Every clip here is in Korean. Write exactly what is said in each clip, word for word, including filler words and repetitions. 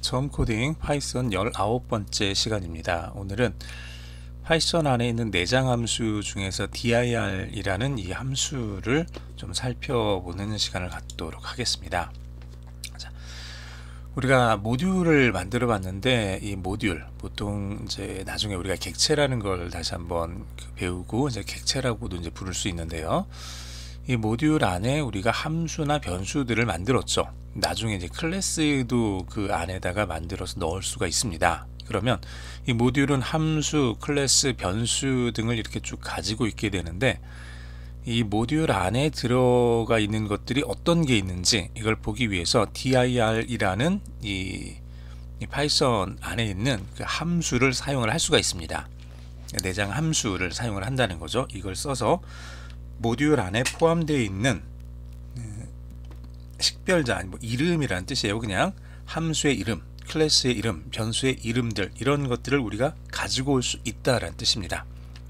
처음 코딩 파이썬 열아홉 번째 시간입니다. 오늘은 파이썬 안에 있는 내장 함수 중에서 dir 이라는 이 함수를 좀 살펴보는 시간을 갖도록 하겠습니다. 자, 우리가 모듈을 만들어 봤는데 이 모듈 보통 이제 나중에 우리가 객체라는 걸 다시 한번 배우고 이제 객체라고도 이제 부를 수 있는데요. 이 모듈 안에 우리가 함수나 변수들을 만들었죠. 나중에 이제 클래스도 그 안에다가 만들어서 넣을 수가 있습니다. 그러면 이 모듈은 함수, 클래스, 변수 등을 이렇게 쭉 가지고 있게 되는데, 이 모듈 안에 들어가 있는 것들이 어떤 게 있는지 이걸 보기 위해서 dir 이라는 이, 이 파이썬 안에 있는 그 함수를 사용을 할 수가 있습니다. 내장 함수를 사용을 한다는 거죠. 이걸 써서 모듈 안에 포함되어 있는 식별자, 뭐 이름이라는 뜻이에요. 그냥 함수의 이름, 클래스의 이름, 변수의 이름들, 이런 것들을 우리가 가지고 올 수 있다라는 뜻입니다.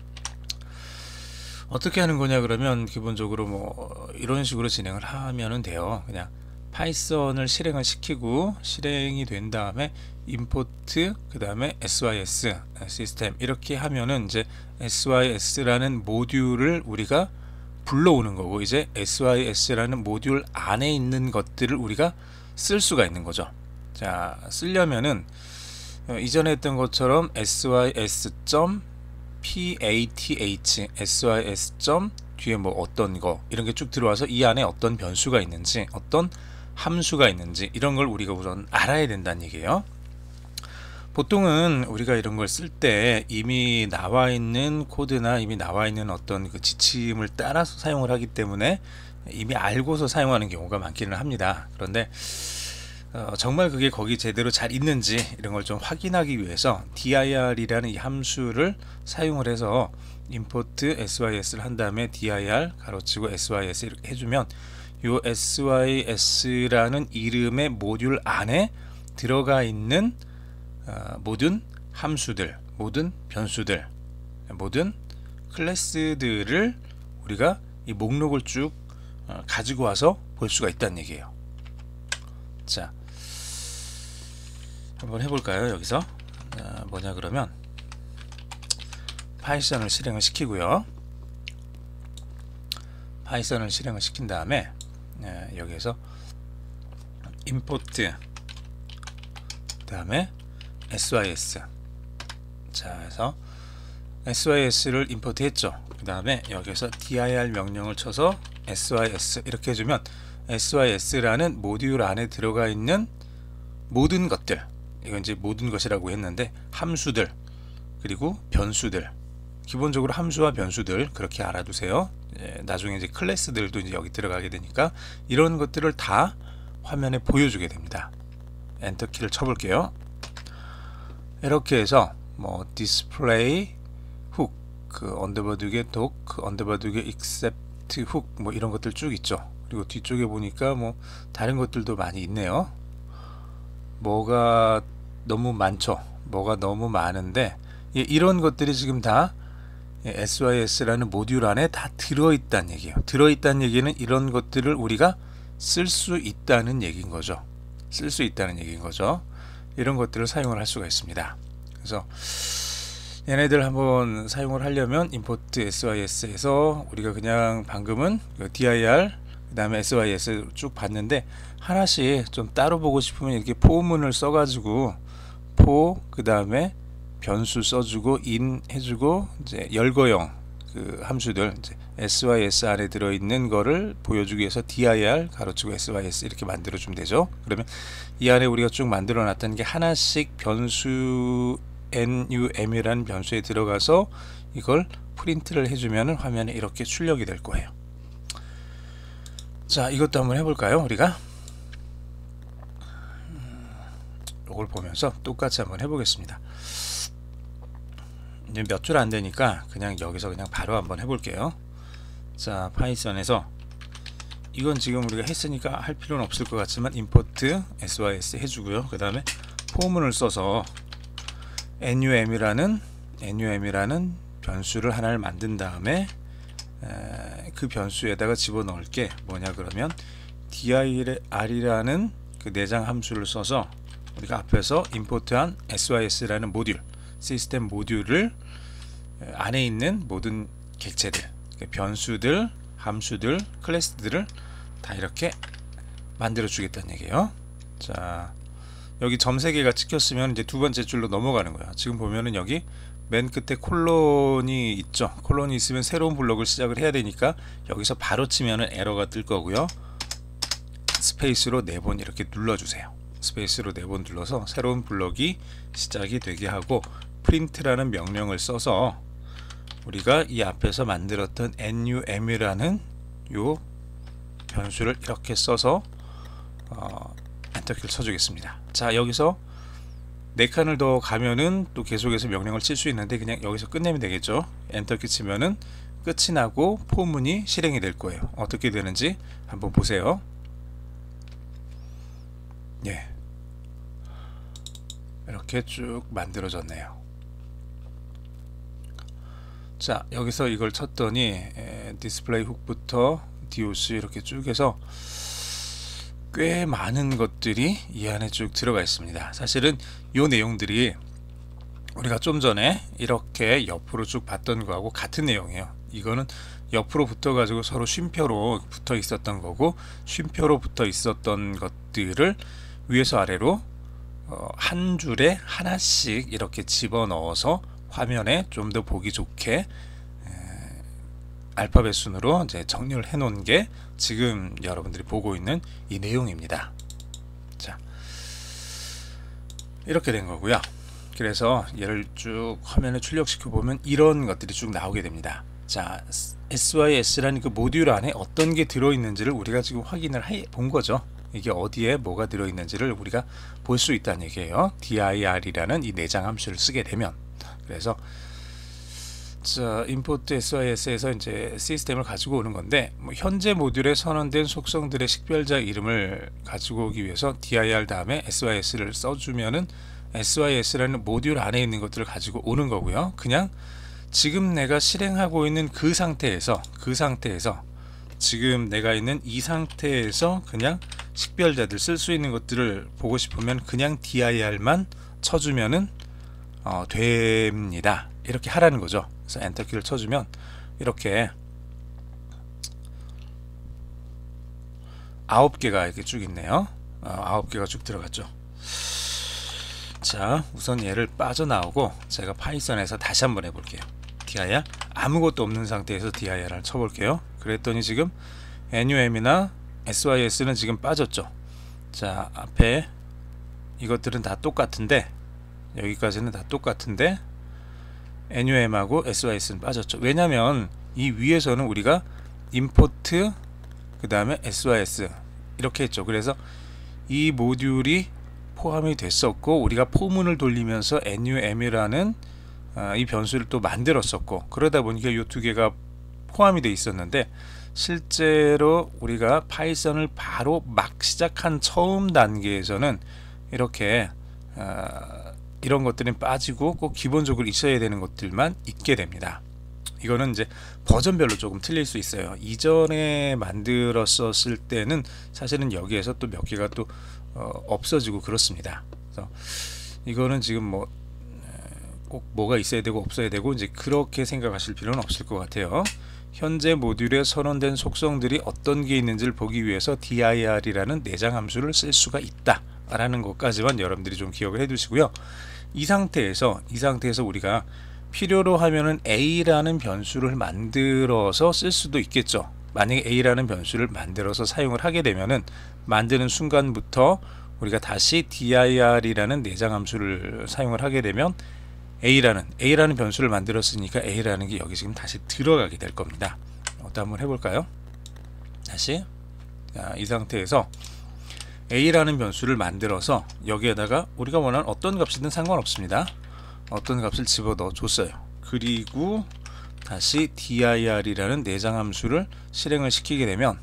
어떻게 하는 거냐 그러면 기본적으로 뭐 이런 식으로 진행을 하면은 돼요. 그냥 파이썬을 실행을 시키고 실행이 된 다음에 임포트, 그 다음에 sys 시스템 이렇게 하면은 이제 sys라는 모듈을 우리가 불러오는 거고, 이제 sys라는 모듈 안에 있는 것들을 우리가 쓸 수가 있는 거죠. 자, 쓰려면은 어, 이전에 했던 것처럼 sys.path, sys. 뒤에 뭐 어떤 거 이런 게 쭉 들어와서 이 안에 어떤 변수가 있는지, 어떤 함수가 있는지 이런 걸 우리가 우선 알아야 된다는 얘기예요. 보통은 우리가 이런 걸 쓸 때 이미 나와 있는 코드나 이미 나와 있는 어떤 그 지침을 따라서 사용을 하기 때문에 이미 알고서 사용하는 경우가 많기는 합니다. 그런데 어, 정말 그게 거기 제대로 잘 있는지 이런 걸 좀 확인하기 위해서 dir 이라는 이 함수를 사용을 해서 import sys를 한 다음에 dir 가로치고 sys 이렇게 해주면 요 sys라는 이름의 모듈 안에 들어가 있는 어, 모든 함수들, 모든 변수들, 모든 클래스들을 우리가 이 목록을 쭉 어, 가지고 와서 볼 수가 있다는 얘기예요. 자, 한번 해볼까요? 여기서 어, 뭐냐 그러면 파이썬을 실행을 시키고요. 파이썬을 실행을 시킨 다음에 예, 여기에서 import 그 다음에 sys. 자, 해서 sys를 임포트 했죠. 그 다음에 여기서 dir 명령을 쳐서 sys 이렇게 해주면 sys라는 모듈 안에 들어가 있는 모든 것들, 이건 이제 모든 것이라고 했는데 함수들 그리고 변수들, 기본적으로 함수와 변수들 그렇게 알아두세요. 예, 나중에 이제 클래스들도 이제 여기 들어가게 되니까 이런 것들을 다 화면에 보여주게 됩니다. 엔터 키를 쳐볼게요. 이렇게 해서 뭐 display hook, 그 언더바 두 개 doc, 언더바 두 개 except hook 뭐 이런 것들 쭉 있죠. 그리고 뒤쪽에 보니까 뭐 다른 것들도 많이 있네요. 뭐가 너무 많죠. 뭐가 너무 많은데 예, 이런 것들이 지금 다 sys라는 모듈 안에 다 들어있다는 얘기예요. 들어있다는 얘기는 이런 것들을 우리가 쓸 수 있다는 얘기인 거죠. 쓸 수 있다는 얘기인 거죠. 이런 것들을 사용을 할 수가 있습니다. 그래서 얘네들 한번 사용을 하려면 import sys에서 우리가 그냥 방금은 dir 그 다음에 sys 쭉 봤는데 하나씩 좀 따로 보고 싶으면 이렇게 포문을 써가지고 포 그 다음에 변수 써주고 in 해주고 이제 열거형 그 함수들 이제 sys 안에 들어있는 거를 보여주기 위해서 dir 가로치고 sys 이렇게 만들어 주면 되죠. 그러면 이 안에 우리가 쭉 만들어 놨다는 게 하나씩 변수 num이라는 변수에 들어가서 이걸 프린트를 해주면 화면에 이렇게 출력이 될 거예요. 자, 이것도 한번 해볼까요? 우리가 이걸 보면서 똑같이 한번 해보겠습니다. 이제 몇 줄 안 되니까 그냥 여기서 그냥 바로 한번 해볼게요. 자, 파이썬에서 이건 지금 우리가 했으니까 할 필요는 없을 것 같지만 import sys 해주고요. 그 다음에 포문을 써서 num이라는 num이라는 변수를 하나를 만든 다음에 에, 그 변수에다가 집어넣을 게 뭐냐 그러면 dir이라는 그 내장 함수를 써서 우리가 앞에서 임포트한 에스와이에스라는 모듈, 시스템 모듈을 안에 있는 모든 객체들, 변수들, 함수들, 클래스들을 다 이렇게 만들어 주겠다는 얘기예요. 자, 여기 점 세 개가 찍혔으면 이제 두 번째 줄로 넘어가는 거예요. 지금 보면은 여기 맨 끝에 콜론이 있죠. 콜론이 있으면 새로운 블록을 시작을 해야 되니까 여기서 바로 치면은 에러가 뜰 거고요. 스페이스로 네 번 이렇게 눌러주세요. 스페이스로 네 번 눌러서 새로운 블록이 시작이 되게 하고, 프린트라는 명령을 써서 우리가 이 앞에서 만들었던 num이라는 요 변수를 이렇게 써서 어, 엔터키를 쳐주겠습니다. 자, 여기서 네 칸을 더 가면은 또 계속해서 명령을 칠 수 있는데 그냥 여기서 끝내면 되겠죠. 엔터키 치면은 끝이 나고 포문이 실행이 될 거예요. 어떻게 되는지 한번 보세요. 예, 이렇게 쭉 만들어졌네요. 자, 여기서 이걸 쳤더니 에, 디스플레이 훅부터 디오스 이렇게 쭉 해서 꽤 많은 것들이 이 안에 쭉 들어가 있습니다. 사실은 이 내용들이 우리가 좀 전에 이렇게 옆으로 쭉 봤던 거하고 같은 내용이에요. 이거는 옆으로 붙어 가지고 서로 쉼표로 붙어 있었던 거고, 쉼표로 붙어 있었던 것들을 위에서 아래로 어, 한 줄에 하나씩 이렇게 집어넣어서 화면에 좀 더 보기 좋게 에, 알파벳 순으로 이제 정리를 해 놓은 게 지금 여러분들이 보고 있는 이 내용입니다. 자, 이렇게 된 거고요. 그래서 얘를 쭉 화면에 출력시켜 보면 이런 것들이 쭉 나오게 됩니다. 자, 에스와이에스라는 그 모듈 안에 어떤 게 들어 있는지를 우리가 지금 확인을 해 본 거죠. 이게 어디에 뭐가 들어 있는지를 우리가 볼 수 있다는 얘기예요. dir이라는 이 내장 함수를 쓰게 되면. 그래서 자, import 에스와이에스에서 이제 시스템을 가지고 오는 건데, 뭐 현재 모듈에 선언된 속성들의 식별자 이름을 가지고 오기 위해서 dir 다음에 에스와이에스를 써주면은 에스와이에스라는 모듈 안에 있는 것들을 가지고 오는 거고요. 그냥 지금 내가 실행하고 있는 그 상태에서 그 상태에서 지금 내가 있는 이 상태에서 그냥 식별자들 쓸 수 있는 것들을 보고 싶으면 그냥 dir만 쳐주면은 어, 됩니다. 이렇게 하라는 거죠. 그래서 엔터키를 쳐주면 이렇게 아홉 개가 이렇게 쭉 있네요. 어, 아홉 개가 쭉 들어갔죠. 자, 우선 얘를 빠져나오고 제가 파이썬에서 다시 한번 해볼게요. dir 아무것도 없는 상태에서 dir을 쳐볼게요. 그랬더니 지금 num이나 에스와이에스는 지금 빠졌죠. 자, 앞에 이것들은 다 똑같은데, 여기까지는 다 똑같은데 num하고 에스와이에스는 빠졌죠. 왜냐면 이 위에서는 우리가 import 그 다음에 에스와이에스 이렇게 했죠. 그래서 이 모듈이 포함이 됐었고, 우리가 포문을 돌리면서 num이라는 아, 이 변수를 또 만들었었고, 그러다 보니까 이 두 개가 포함이 돼 있었는데, 실제로 우리가 파이썬을 바로 막 시작한 처음 단계에서는 이렇게 아, 이런 것들은 빠지고 꼭 기본적으로 있어야 되는 것들만 있게 됩니다. 이거는 이제 버전별로 조금 틀릴 수 있어요. 이전에 만들었었을 때는 사실은 여기에서 또 몇 개가 또 어, 없어지고 그렇습니다. 그래서 이거는 지금 뭐 꼭 뭐가 있어야 되고 없어야 되고 이제 그렇게 생각하실 필요는 없을 것 같아요. 현재 모듈에 선언된 속성들이 어떤 게 있는지를 보기 위해서 dir이라는 내장 함수를 쓸 수가 있다 라는 것까지만 여러분들이 좀 기억을 해 두시고요. 이 상태에서 이 상태에서 우리가 필요로 하면은 a라는 변수를 만들어서 쓸 수도 있겠죠. 만약에 a라는 변수를 만들어서 사용을 하게 되면은 만드는 순간부터 우리가 다시 dir이라는 내장 함수를 사용을 하게 되면 a라는 a라는 변수를 만들었으니까 a라는 게 여기 지금 다시 들어가게 될 겁니다. 어떤 한번 해볼까요? 다시 자, 이 상태에서 a라는 변수를 만들어서 여기에다가 우리가 원하는 어떤 값이든 상관없습니다. 어떤 값을 집어넣어 줬어요. 그리고 다시 dir이라는 내장 함수를 실행을 시키게 되면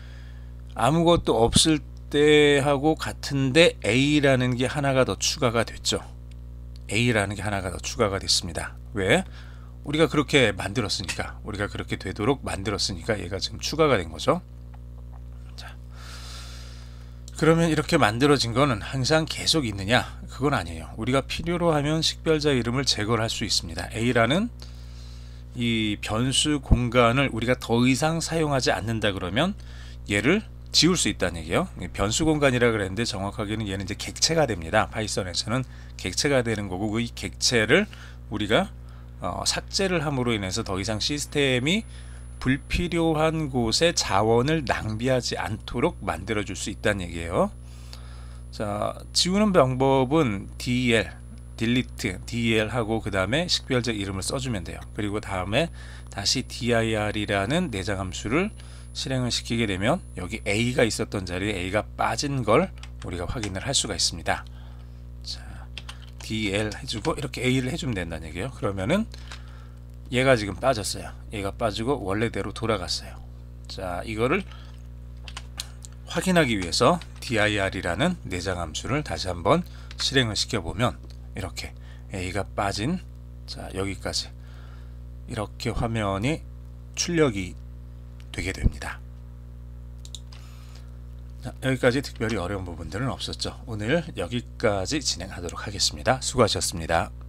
아무것도 없을 때하고 같은데 a라는 게 하나가 더 추가가 됐죠. a라는 게 하나가 더 추가가 됐습니다. 왜? 우리가 그렇게 만들었으니까, 우리가 그렇게 되도록 만들었으니까 얘가 지금 추가가 된 거죠. 자, 그러면 이렇게 만들어진 거는 항상 계속 있느냐? 그건 아니에요. 우리가 필요로 하면 식별자 이름을 제거를 할 수 있습니다. A라는 이 변수 공간을 우리가 더 이상 사용하지 않는다 그러면 얘를 지울 수 있다는 얘기예요. 변수 공간이라 그랬는데 정확하게는 얘는 이제 객체가 됩니다. 파이썬에서는 객체가 되는 거고, 그 이 객체를 우리가 어, 삭제를 함으로 인해서 더 이상 시스템이 불필요한 곳에 자원을 낭비하지 않도록 만들어 줄 수 있다는 얘기예요. 자, 지우는 방법은 del, delete, del 하고 그 다음에 식별자 이름을 써주면 돼요. 그리고 다음에 다시 dir이라는 내장 함수를 실행을 시키게 되면 여기 A가 있었던 자리에 A가 빠진 걸 우리가 확인을 할 수가 있습니다. 자, del 해주고 이렇게 A를 해주면 된다는 얘기예요. 그러면은 얘가 지금 빠졌어요. 얘가 빠지고 원래대로 돌아갔어요. 자, 이거를 확인하기 위해서 dir이라는 내장 함수를 다시 한번 실행을 시켜보면 이렇게 A가 빠진, 자, 여기까지 이렇게 화면이 출력이 되게 됩니다. 자, 여기까지 특별히 어려운 부분들은 없었죠. 오늘 여기까지 진행하도록 하겠습니다. 수고하셨습니다.